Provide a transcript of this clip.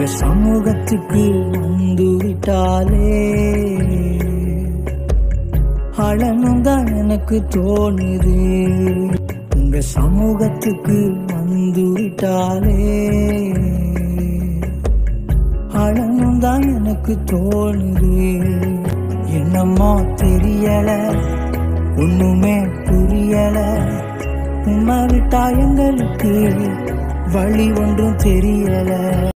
உங்க சமூகத்துக்கு வந்து விட்டாலே அழனும் தான் எனக்கு தோணுது. உங்க சமூகத்துக்கு வந்து விட்டாலே அழனும் தான் எனக்கு தோணுது. என்னமோ தெரியல, ஒண்ணுமே புரியல. உம்மை விட்டா எங்களுக்கு வழி ஒன்றும் தெரியல.